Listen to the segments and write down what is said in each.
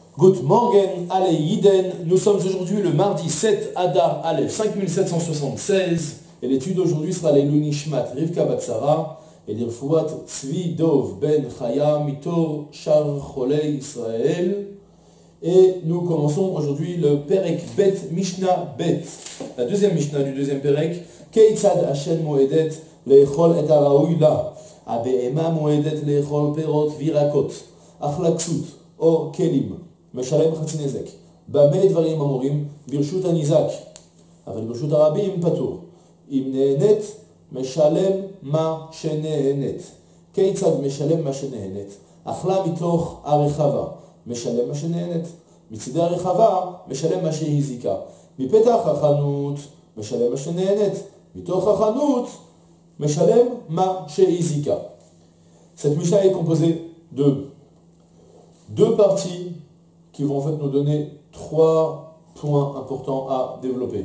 Good morgen, alle Yiden. Nous sommes aujourd'hui le mardi 7 Adar Aleph 5776 et l'étude aujourd'hui sera les Nishmat Rivka Batsara et l'Irfouat Tzvi Dov Ben Chaya Mitor Shar Cholei Israël. Et nous commençons aujourd'hui le Perek Bet Mishnah Bet, la deuxième Mishnah du deuxième Perek. Keitzad Hashem Moedet Leichol et Araoui La Abeema Moedet Leichol Perot Virakot Achlaksut O Kelim משלם חצי נזק. במה דברים אמורים? ברשות הניזק. אבל ברשות הרבים פטור. אם נהנית, משלם מה שנהנית. כיצד משלם מה שנהנית? אכלה מתוך הרחבה, משלם מה שנהנית. מצידי הרחבה, משלם מה שהזיקה. מפתח החנות, משלם מה שנהנית. מתוך החנות, משלם מה שהזיקה. Cette Mishnah est composée de deux parties qui vont en fait nous donner trois points importants à développer.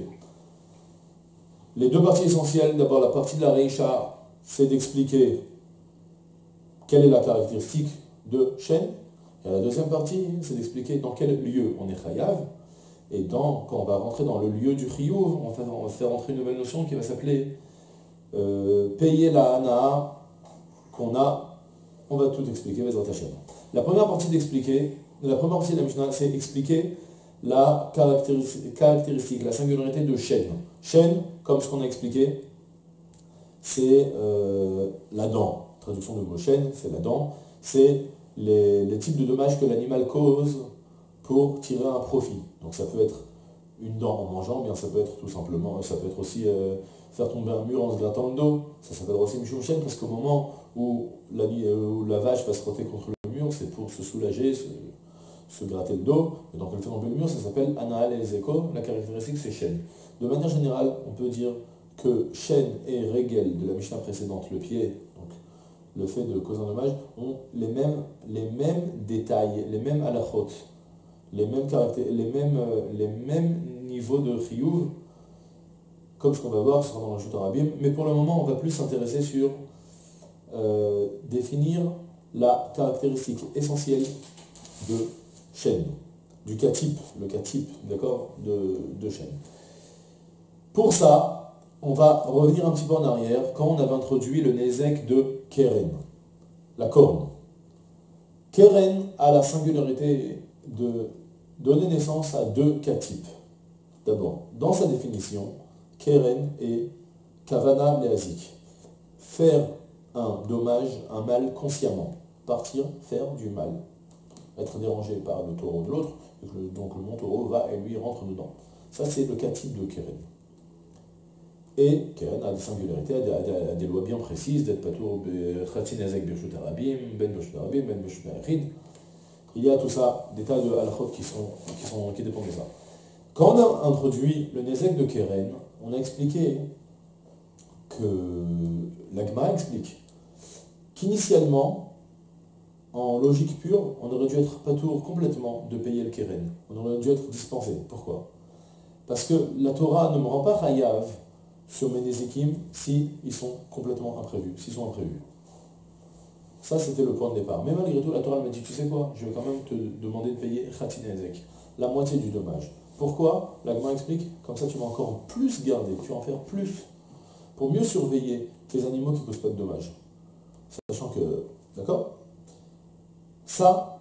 Les deux parties essentielles, d'abord la partie de la Reisha, c'est d'expliquer quelle est la caractéristique de Shen. Et la deuxième partie, c'est d'expliquer dans quel lieu on est Chayav. Et quand on va rentrer dans le lieu du Chiyuv, on va faire entrer une nouvelle notion qui va s'appeler payer la Hana qu'on a. On va tout expliquer, Bezrat Hashem. La première partie de la Mishnah, c'est expliquer la caractéristique, la singularité de Shen. Shen, comme ce qu'on a expliqué, c'est la dent. Traduction du mot Shen, c'est la dent. C'est les types de dommages que l'animal cause pour tirer un profit. Donc ça peut être une dent en mangeant, bien ça peut être tout simplement, ça peut être aussi faire tomber un mur en se grattant le dos. Ça s'appelle aussi Mishum Shen parce qu'au moment où la vache va se frotter contre le mur, c'est pour se soulager, se gratter le dos, et donc elle fait tomber le mur, ça s'appelle Anaal et Zeko, la caractéristique c'est Shen. De manière générale, on peut dire que Shen et Regel de la Mishnah précédente, le pied, donc le fait de causer un dommage, ont les mêmes détails, les mêmes halachot, les mêmes caractères, les mêmes niveaux de chiyuv, comme ce qu'on va voir, ce sera dans le Shut Arabim, mais pour le moment on va plus s'intéresser sur définir la caractéristique essentielle de Shen, du katip, le katip, d'accord, de Shen. Pour ça, on va revenir un petit peu en arrière, quand on avait introduit le Nezek de Keren, la corne. Keren a la singularité de donner naissance à deux katip. D'abord, dans sa définition, Keren est Kavana Leazik, faire un dommage, un mal consciemment, partir, faire du mal. Être dérangé par le taureau de l'autre, donc le mon taureau va et lui rentre dedans. Ça c'est le cas type de Keren. Et Keren a des singularités, a des lois bien précises, d'être patour Khatin Ezek Birshut Arabim, Ben Birshut Arabim, Ben Birshut Arachid. Il y a tout ça, des tas de halachot qui dépendent de ça. Quand on a introduit le Nezek de Keren, on a expliqué que l'Agma explique qu'initialement, en logique pure, on aurait dû être patour complètement de payer le keren. On aurait dû être dispensé. Pourquoi? Parce que la Torah ne me rend pas chayav sur mes nezikim si ils sont complètement imprévus, s'ils sont imprévus. Ça, c'était le point de départ. Mais malgré tout, la Torah m'a dit, tu sais quoi, je vais quand même te demander de payer chatin ezek, la moitié du dommage. Pourquoi? L'Agma explique, comme ça tu vas encore plus garder, tu vas en faire plus, pour mieux surveiller tes animaux qui ne causent pas de dommages. Sachant que, d'accord? Ça,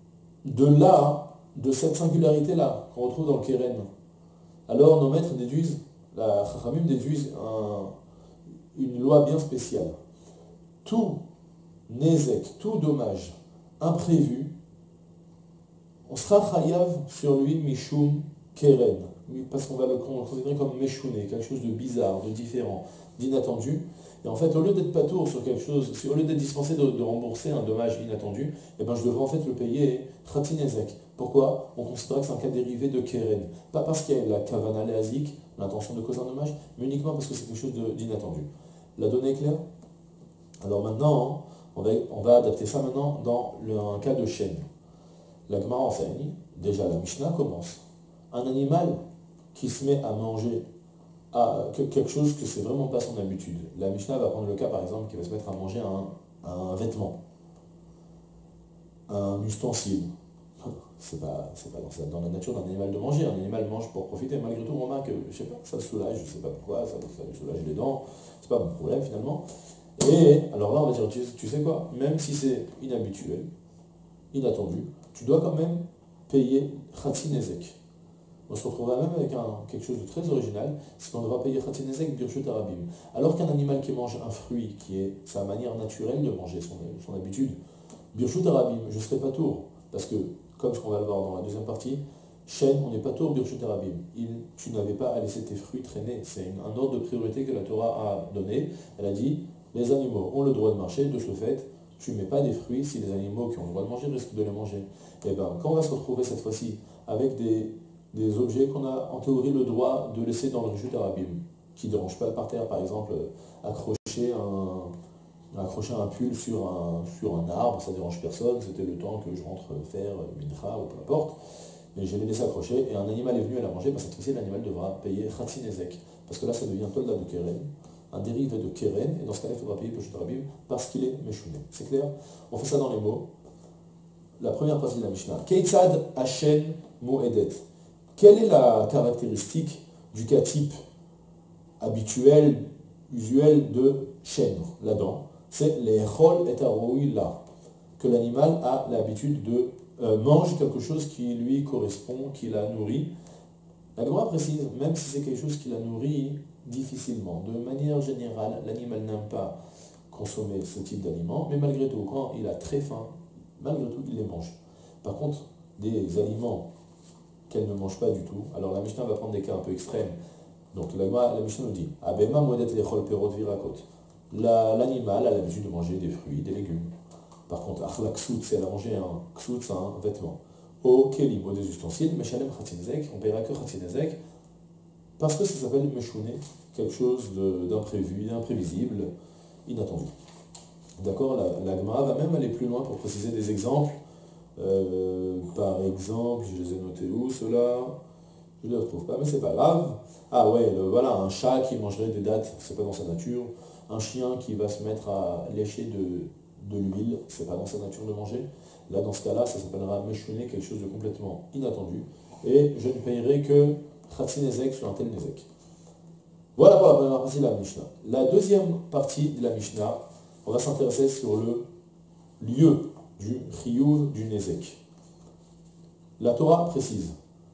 de cette singularité-là, qu'on retrouve dans le Keren, alors nos maîtres déduisent, la Chachamim déduisent une loi bien spéciale. Tout Nezek, tout dommage imprévu, on sera chayav sur lui Mishum Keren, parce qu'on va le considérer comme Meshouné, quelque chose de bizarre, de différent, d'inattendu. Et en fait, au lieu d'être patour sur quelque chose, au lieu d'être dispensé de rembourser un dommage inattendu, eh ben, je devrais en fait le payer Khatin Ezek. Pourquoi? On considère que c'est un cas dérivé de Keren. Pas parce qu'il y a la Kavana Leazik, l'intention de causer un dommage, mais uniquement parce que c'est quelque chose d'inattendu. La donnée est claire? Alors maintenant, on va adapter ça maintenant dans un cas de Shen. La Gemara enseigne, déjà la Mishnah commence. Un animal qui se met à manger quelque chose que c'est vraiment pas son habitude. La Mishnah va prendre le cas par exemple qui va se mettre à manger un vêtement, un ustensile. c'est pas dans la nature d'un animal de manger. Un animal mange pour profiter. Malgré tout, on remarque que, je sais pas, ça le soulage, je sais pas pourquoi, ça lui soulage les dents. C'est pas mon problème finalement. Et alors là, on va dire, tu sais quoi, même si c'est inhabituel, inattendu, tu dois quand même payer Khatinezek. On se retrouvera même avec quelque chose de très original, c'est qu'on devra payer Khatinezek Birshut Arabim. Alors qu'un animal qui mange un fruit, qui est sa manière naturelle de manger, son habitude, Birshut Arabim, je ne serai pas tour, parce que, comme ce qu'on va le voir dans la deuxième partie, Shen, on n'est pas tour Birshut Arabim. Tu n'avais pas à laisser tes fruits traîner. C'est un ordre de priorité que la Torah a donné. Elle a dit, les animaux ont le droit de marcher, de ce fait, tu ne mets pas des fruits si les animaux qui ont le droit de manger risquent de les manger. Et bien, quand on va se retrouver cette fois-ci avec des objets qu'on a en théorie le droit de laisser dans le Rishut Arabim, qui ne dérangent pas le parterre, par exemple, accrocher un pull sur un arbre, ça ne dérange personne, c'était le temps que je rentre faire mincha ou peu importe, mais je l'ai laissé accrocher, et un animal est venu à la manger, cette fois-ci l'animal devra payer Khatinezek, parce que là ça devient Tolda de Keren, un dérivé de Keren, et dans ce cas-là il faudra payer Birshut Arabim parce qu'il est Meshouné. C'est clair? On fait ça dans les mots. La première partie de la Mishnah. Keitzad Hashem Moedet. Quelle est la caractéristique du cas type habituel, usuel de chèvre, la dent? C'est les chol et aroui là, que l'animal a l'habitude de mange quelque chose qui lui correspond, qui la nourrit. La Gemara précise, même si c'est quelque chose qui la nourrit difficilement, de manière générale, l'animal n'aime pas consommer ce type d'aliments, mais malgré tout, quand il a très faim, malgré tout, il les mange. Par contre, des aliments qu'elle ne mange pas du tout, alors la Mishnah va prendre des cas un peu extrêmes. Donc la Mishnah nous dit, Abema moedet lechol perot virakot. L'animal a l'habitude de manger des fruits, des légumes. Par contre, achla ksut, c'est elle a mangé un ksut, c'est un vêtement. Au kelim, ou des ustensiles, meshalem khatinezek, on paiera que khatinezek, parce que ça s'appelle meshouné, quelque chose d'imprévu, d'imprévisible, inattendu. D'accord, la Gemara va même aller plus loin pour préciser des exemples. Par exemple, je les ai notés où, ceux-là? Je ne les retrouve pas, mais c'est pas grave. Ah ouais, voilà, un chat qui mangerait des dattes, c'est pas dans sa nature. Un chien qui va se mettre à lécher de l'huile, c'est pas dans sa nature de manger. Là, dans ce cas-là, ça s'appellera meshouné, quelque chose de complètement inattendu. Et je ne payerai que Khatinezek sur un tel nezek. Voilà pour la première partie de la Mishnah. La deuxième partie de la Mishnah, on va s'intéresser sur le lieu du chiyuv du nezek. La Torah précise,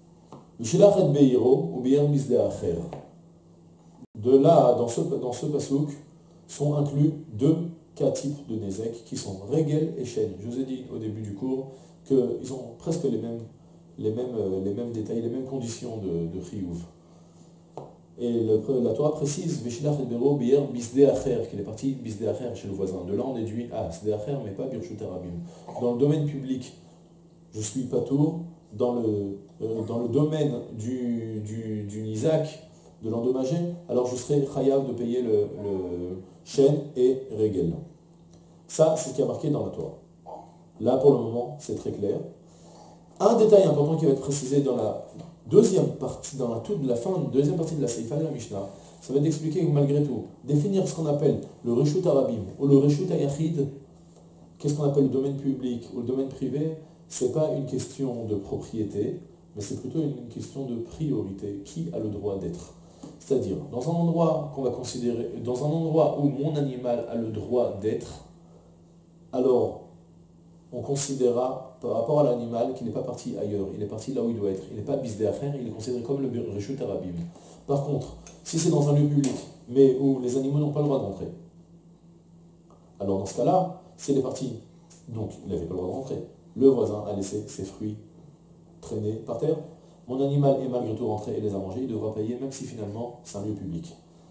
de là, dans ce pasouk, sont inclus deux cas types de nezek qui sont regel et shen. Je vous ai dit au début du cours qu'ils ont presque les mêmes détails, les mêmes conditions de chiyuv. Et la Torah précise, Veshilach et Bero bier bisde acher, qu'il est parti bisde acher chez le voisin. De là on déduit, sde acher, mais pas birshut arabim. Dans le domaine public, je suis patour. Dans le domaine du nizak, de l'endommagé, alors je serai chayav de payer le shen et regel. Ça, c'est ce qui a marqué dans la Torah. Là, pour le moment, c'est très clair. Un détail important qui va être précisé dans la deuxième partie, dans la fin de la deuxième partie de la Seifa de la Mishnah, ça va être d'expliquer que malgré tout, définir ce qu'on appelle le Reshut Arabim ou le Reshut Ayachid, qu'est-ce qu'on appelle le domaine public ou le domaine privé, ce n'est pas une question de propriété, mais c'est plutôt une question de priorité. Qui a le droit d'être? C'est-à-dire, dans un endroit qu'on va considérer, dans un endroit où mon animal a le droit d'être, alors on considérera par rapport à l'animal qu'il n'est pas parti ailleurs, il est parti là où il doit être. Il n'est pas bisdé à faire, il est considéré comme le Reshut Arabim. Par contre, si c'est dans un lieu public, mais où les animaux n'ont pas le droit de rentrer, alors dans ce cas-là, s'il est parti, donc il n'avait pas le droit de rentrer, le voisin a laissé ses fruits traîner par terre, mon animal est malgré tout rentré et les a mangés, il devra payer même si finalement c'est un lieu public.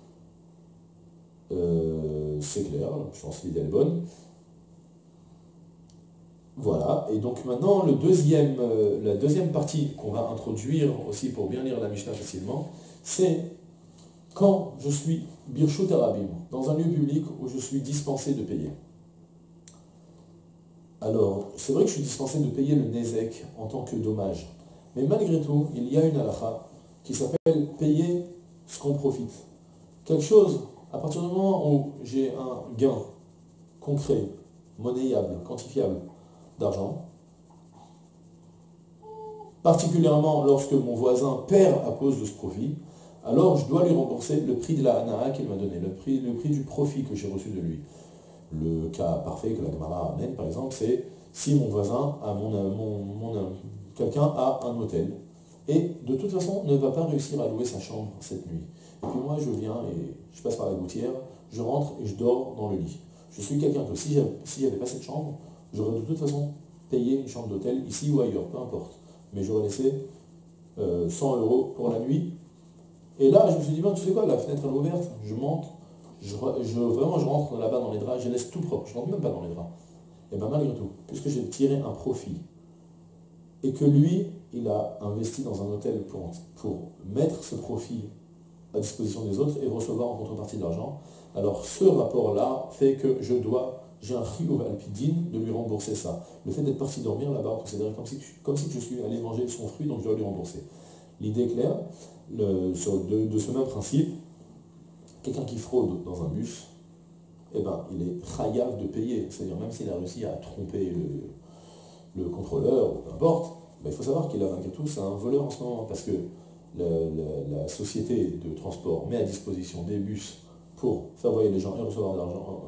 C'est clair, je pense que l'idée est bonne. Voilà, et donc maintenant la deuxième partie qu'on va introduire aussi pour bien lire la Mishnah facilement, c'est quand je suis Birshut Arabim, dans un lieu public où je suis dispensé de payer. Alors, c'est vrai que je suis dispensé de payer le nezek en tant que dommage, mais malgré tout, il y a une halakha qui s'appelle payer ce qu'on profite. Quelque chose, à partir du moment où j'ai un gain concret, monnayable, quantifiable, d'argent, particulièrement lorsque mon voisin perd à cause de ce profit, alors je dois lui rembourser le prix de la hana'a qu'il m'a donné, le prix du profit que j'ai reçu de lui. Le cas parfait que la Gemara amène, par exemple, c'est si mon voisin, quelqu'un a un hôtel, et de toute façon ne va pas réussir à louer sa chambre cette nuit. Et puis moi je viens et je passe par la gouttière, je rentre et je dors dans le lit. Je suis quelqu'un que si j'avais pas cette chambre, j'aurais de toute façon payé une chambre d'hôtel ici ou ailleurs, peu importe. Mais j'aurais laissé 100 € pour la nuit. Et là je me suis dit, ben, tu sais quoi, la fenêtre elle est ouverte, je monte, vraiment je rentre là-bas dans les draps, je laisse tout propre, je rentre même pas dans les draps. Et bien malgré tout, puisque j'ai tiré un profit, et que lui, il a investi dans un hôtel pour mettre ce profit à disposition des autres et recevoir en contrepartie de l'argent, alors ce rapport-là fait que j'ai un chiyuv al-pidin de lui rembourser ça. Le fait d'être parti dormir là-bas, on considère comme si je suis allé manger son fruit, donc je dois lui rembourser. L'idée est claire, de ce même principe, quelqu'un qui fraude dans un bus, eh ben, il est chayav de payer, c'est-à-dire même s'il a réussi à tromper le contrôleur, ou peu importe, ben, il faut savoir qu'il a malgré tout, c'est un voleur en ce moment, parce que la société de transport met à disposition des bus pour faire voyager les gens et recevoir de l'argent,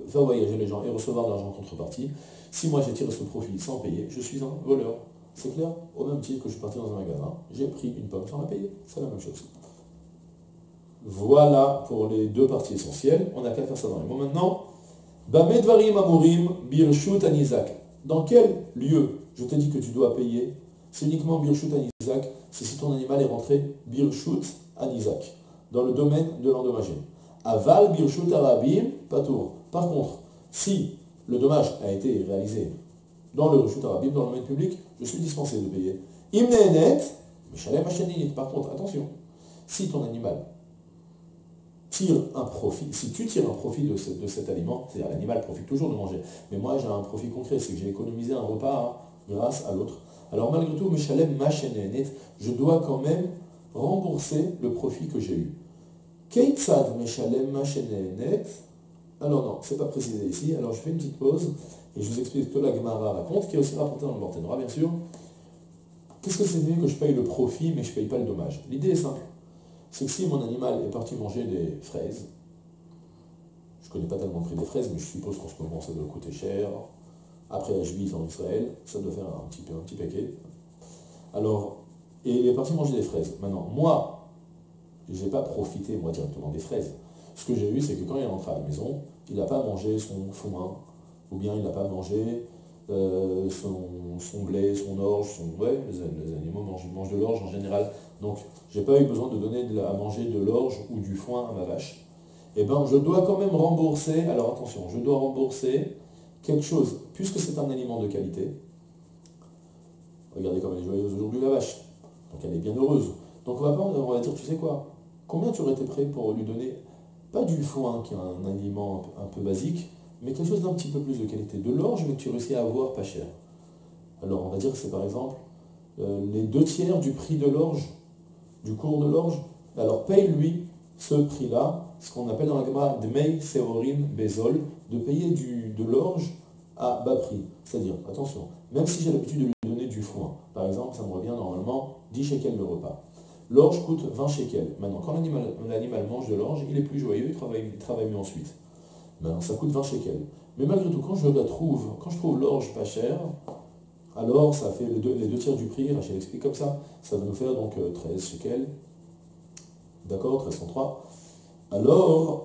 en contrepartie. Si moi j'ai tiré ce profit sans payer, je suis un voleur. C'est clair? Au même titre que je suis parti dans un magasin, j'ai pris une pomme sans la payer. C'est la même chose. Voilà pour les deux parties essentielles. On n'a qu'à faire ça dans les mots maintenant. Bamedvarim amurim birshut anizak. Dans quel lieu je t'ai dit que tu dois payer? C'est uniquement birshut anizak, c'est si ton animal est rentré birshut anizak, dans le domaine de l'endommagé. Aval birshut arabim patour. Par contre, si le dommage a été réalisé dans le birshut arabim, dans le domaine public, je suis dispensé de payer. Imnenet, meshalem hashaninit. Par contre, attention, si ton animal tire un profit, si tu tires un profit de cet aliment, c'est-à-dire l'animal profite toujours de manger, mais moi j'ai un profit concret, c'est que j'ai économisé un repas grâce à l'autre. Alors malgré tout, meshalem hashaninit, je dois quand même rembourser le profit que j'ai eu. Keitzad meshalem hashaninit. Alors non, c'est pas précisé ici, alors je fais une petite pause et je vous explique ce que la Gemara raconte, qui est aussi rapporté dans le Barthénora, bien sûr. Qu'est-ce que c'est que je paye le profit mais je ne paye pas le dommage? L'idée est simple, c'est que si mon animal est parti manger des fraises, je ne connais pas tellement le prix des fraises, mais je suppose qu'en ce moment ça doit coûter cher, après la juive en Israël, ça doit faire un petit paquet. Alors, et il est parti manger des fraises. Maintenant, moi, je n'ai pas profité moi directement des fraises. Ce que j'ai eu, c'est que quand il est rentré à la maison, il n'a pas mangé son foin, ou bien il n'a pas mangé son blé, son orge, les animaux mangent de l'orge en général. Donc, je n'ai pas eu besoin de donner à manger de l'orge ou du foin à ma vache. Eh bien, je dois quand même rembourser, alors attention, je dois rembourser quelque chose, puisque c'est un aliment de qualité. Regardez comme elle est joyeuse aujourd'hui, la vache. Donc, elle est bien heureuse. Donc, on va dire, tu sais quoi, combien tu aurais été prêt pour lui donner, pas du foin, qui est un aliment un peu basique, mais quelque chose d'un petit peu plus de qualité. De l'orge, mais que tu réussis à avoir pas cher. Alors, on va dire que c'est par exemple les 2/3 du prix de l'orge, du cours de l'orge. Alors, paye-lui ce prix-là, ce qu'on appelle dans la Gemara Dmei Serorim Bezol, de payer de l'orge à bas prix. C'est-à-dire, attention, même si j'ai l'habitude de lui donner du foin, par exemple, ça me revient normalement 10 shekels le repas. L'orge coûte 20 shekels. Maintenant, quand l'animal mange de l'orge, il est plus joyeux, il travaille mieux ensuite. Maintenant, ça coûte 20 shekels. Mais malgré tout, quand je trouve l'orge pas chère, alors ça fait les 2/3 du prix, Rachel explique comme ça va nous faire donc 13 shekels. D'accord, 1303. Alors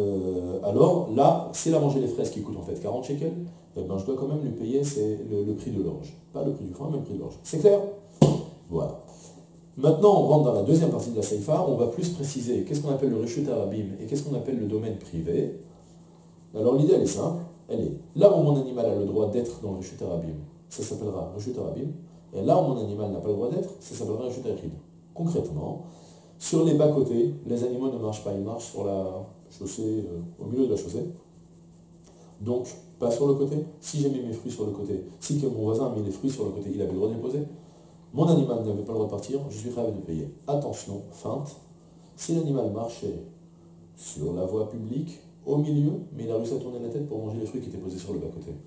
là, s'il a mangé les fraises qui coûtent en fait 40 shekels, eh ben, je dois quand même lui payer le prix de l'orge. Pas le prix du foin, mais le prix de l'orge. C'est clair? Voilà. Maintenant, on rentre dans la deuxième partie de la Seifa, on va plus préciser qu'est-ce qu'on appelle le Reshut Arabim et qu'est-ce qu'on appelle le domaine privé. Alors l'idée, elle est simple, elle est là où mon animal a le droit d'être dans le Reshut Arabim, ça s'appellera Reshut Arabim, et là où mon animal n'a pas le droit d'être, ça s'appellera Reshut Arabim. Concrètement, sur les bas-côtés, les animaux ne marchent pas, ils marchent sur la chaussée, au milieu de la chaussée. Donc, pas sur le côté. Si j'ai mis mes fruits sur le côté, si que mon voisin a mis les fruits sur le côté, il avait le droit de les poser. Mon animal n'avait pas le droit de partir, je suis capable de payer. Attention, feinte, si l'animal marchait sur la voie publique, au milieu, mais il a réussi à tourner la tête pour manger les fruits qui étaient posés sur le bas-côté.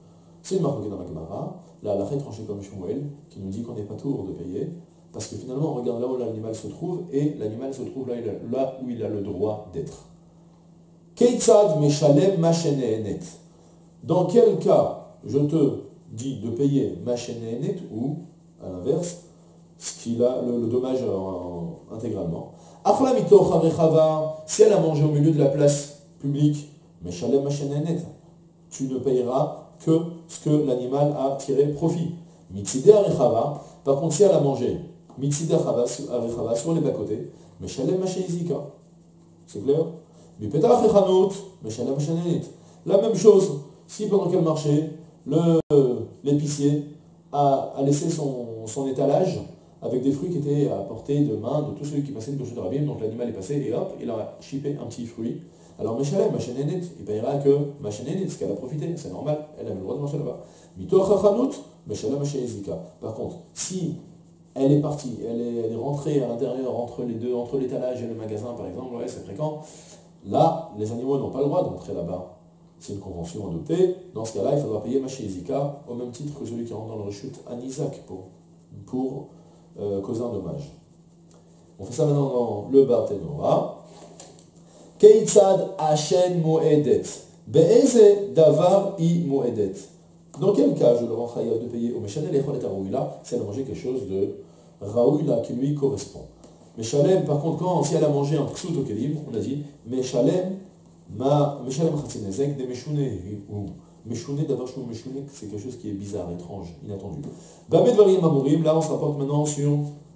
C'est une marque dans la Gemara, la halakha est tranchée comme Shmuel, qui nous dit qu'on n'est pas tour de payer, parce que finalement on regarde là où l'animal se trouve, et l'animal se trouve là où il a le droit d'être. Keitzad meshalem masheneenet. Dans quel cas je te dis de payer masheneenet, ou, à l'inverse, ce qu'il a, le dommage intégralement. Achla mitoch harechava, si elle a mangé au milieu de la place publique, meshalem masheneenet, tu ne payeras que ce que l'animal a tiré profit. Mitzideh harechava, par contre si elle a mangé, mitzideh harechava, sur les bas-côtés, meshalem mashenizika. C'est clair? Mipetach echanut, meshalem masheneenet. La même chose, si pendant qu'elle marchait, l'épicier a laissé son étalage avec des fruits qui étaient à portée de main de tous ceux qui passaient de Birshut Rabim, donc l'animal est passé et hop, il a chippé un petit fruit. Alors Meshalem, Mashenenet, il payera que Mashenenet, ce qu'elle a profité, c'est normal, elle avait le droit de manger là-bas. Mitoch Hachanut, Meshalem Mashenezika. Par contre, si elle est partie, elle est rentrée à l'intérieur entre les deux, entre l'étalage et le magasin par exemple, ouais, c'est fréquent, là, les animaux n'ont pas le droit d'entrer là-bas. C'est une convention adoptée. Dans ce cas-là, il faudra payer Mashenezika au même titre que celui qui rentre dans le rechute à Isaac pour causer un dommage. On fait ça maintenant dans le Barthénora. Keitzad Hashen Moedet. Be'eze Davar I Moedet. Dans quel cas je le rends chayav de payer au Meshalem Echol et Raoula, si elle a mangé quelque chose de Raoula qui lui correspond. Meshalem, par contre, si elle a mangé un Ksut au Kelim, on a dit Meshalem Khatzinezek de Meshune ou Meshune d'abord Meshune, c'est quelque chose qui est bizarre, étrange, inattendu. Bamed Varim Amorim, là on se rapporte maintenant sur.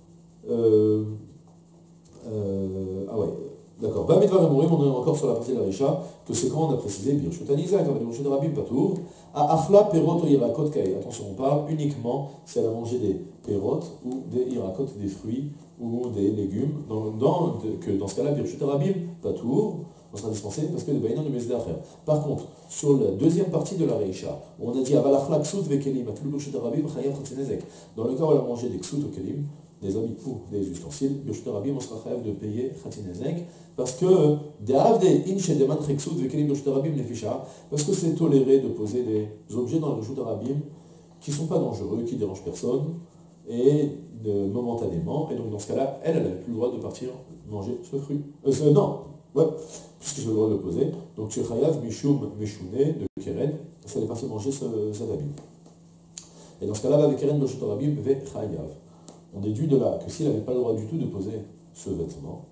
Ah ouais, d'accord. Bamed Varim Amorim, on est encore sur la partie de la Recha, que c'est quand on a précisé Birshut Anizak, avec Birshut Rabim Patour, à Achla Perot Irakot Kai. Attention, on parle uniquement si elle a mangé des Perot ou des Irakot, des fruits ou des légumes. Dans ce cas-là, Birshut Rabim Patour, on sera dispensé parce que le Baïnan ne met d'affaire. Par contre, sur la deuxième partie de la Reisha, on a dit Avalachla Ksut Vekelim, Atlu Birshut Rabim Chayav Khatzinezek. Dans le cas où elle a mangé des Ksut au Kelim, des habits ou des ustensiles, Birshut Rabim, on sera chayav de payer Khatzinezek parce que parce que c'est toléré de poser des objets dans le Birshut Rabim qui ne sont pas dangereux, qui ne dérangent personne, et momentanément, et donc dans ce cas-là, elle n'a plus le droit de partir manger ce fruit. Non, ouais, puisque j'ai le droit de le poser. Donc tu es chayav mishum meshune de Keren, parce qu'elle est partie manger cet habit. Et dans ce cas-là, avec Keren Birshut Rabim, ve chayav. On déduit de là que s'il n'avait pas le droit du tout de poser ce vêtement,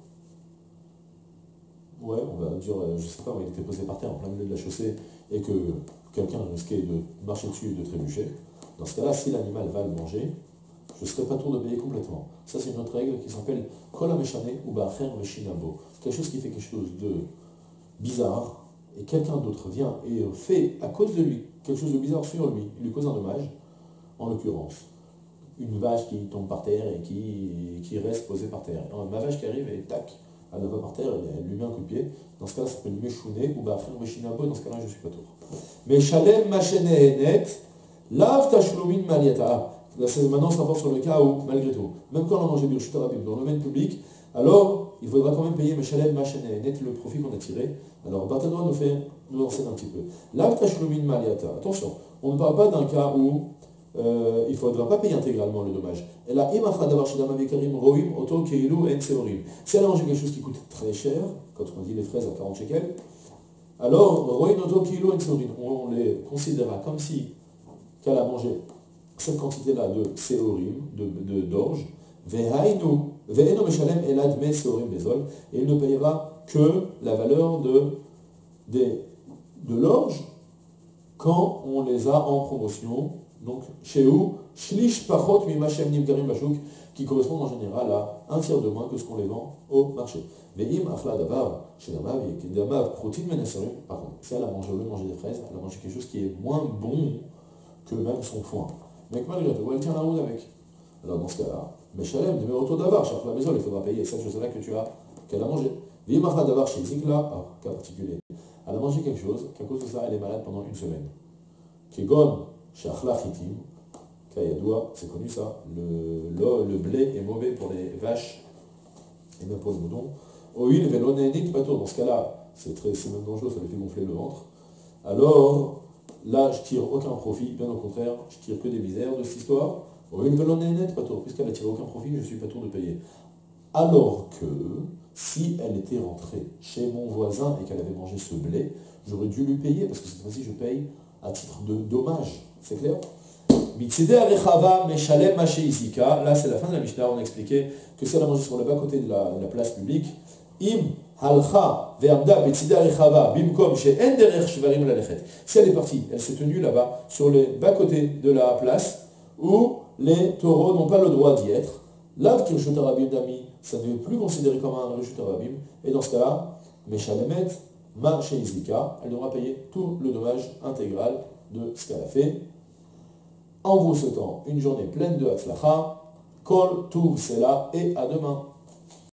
ouais, on va dire, je ne sais pas, il était posé par terre en plein milieu de la chaussée et que quelqu'un risquait de marcher dessus et de trébucher, dans ce cas-là, si l'animal va le manger, je ne serai pas tour de payer complètement. Ça, c'est une autre règle qui s'appelle Kol HaMeshane ou Ba'acher Veshinabo. Quelque chose qui fait quelque chose de bizarre et quelqu'un d'autre vient et fait à cause de lui quelque chose de bizarre sur lui, il lui cause un dommage, en l'occurrence une vache qui tombe par terre et qui reste posée par terre. Alors, ma vache qui arrive et tac, elle va pas par terre, elle lui met un coup de pied. Dans ce cas-là, ça s'appelle Meshouné ou Ba'acher Veshinabo. Dans ce cas-là, je ne suis pas tour. Mais Shalem Mashenehenet, Lav Tashlumin Maliata. Maintenant, on se rapporte sur le cas où, malgré tout, même quand on a mangé Birshut Rabim dans le domaine public, alors il faudra quand même payer Meshalem Mashenehenet, le profit qu'on a tiré. Alors, Barthénora nous enseigne un petit peu. Lav Tashlumin Maliata. Attention, on ne parle pas d'un cas où il ne faudra pas payer intégralement le dommage. Et là, si elle a mangé quelque chose qui coûte très cher, quand on dit les fraises à 40 shekels, alors on les considérera comme si qu'elle a mangé cette quantité-là de séorim, d'orge, et il ne payera que la valeur de l'orge quand on les a en promotion. Donc, chez eux, shlish pachot mimachem nimgarim bashuk, qui correspond en général à un tiers de moins que ce qu'on les vend au marché. Ve'im afla davar, chez damav, damav protein menaserim. Par contre, si elle a mangé, au lieu de manger des fraises, elle a mangé quelque chose qui est moins bon que même son foin. Mais malgré tout, elle tient la route avec. Alors, dans ce cas-là, Meshalem, numéro autour d'avar, chez la maison, il faudra payer cette chose-là qu'elle a mangé. Ve'im afla davar, chez Zikla, cas particulier. Elle a mangé quelque chose, qu'à cause de ça, elle est malade pendant une semaine. Kegon, chez Achla Chitim, Kayadoua, c'est connu ça, le blé est mauvais pour les vaches et même pour les moutons. Oil, velonénik, pas tôt. Dans ce cas-là, c'est même dangereux, ça lui fait gonfler le ventre. Alors, là je tire aucun profit, bien au contraire, je tire que des misères de cette histoire. Une velon est net, pas tour, puisqu'elle n'a tiré aucun profit, je suis pas tour de payer. Alors que, si elle était rentrée chez mon voisin et qu'elle avait mangé ce blé, j'aurais dû lui payer, parce que cette fois-ci je paye à titre de dommage, c'est clair? Là c'est la fin de la Mishnah, on a expliqué que si elle a mangé sur le bas-côté de la place publique, im halcha ve'amda betzidei arechava bimkom she'en derech shvarim lalechet. Si elle est partie, elle s'est tenue là-bas, sur le bas-côté de la place, où les taureaux n'ont pas le droit d'y être, lav kirshut arabim dami, ça ne veut plus considérer comme un reshut arabim, et dans ce cas-là, meshalemet ma sheizika, elle devra payer tout le dommage intégral de ce qu'elle a fait. En vous souhaitant une journée pleine de Hatzlacha, Kol Tuv Sela et à demain.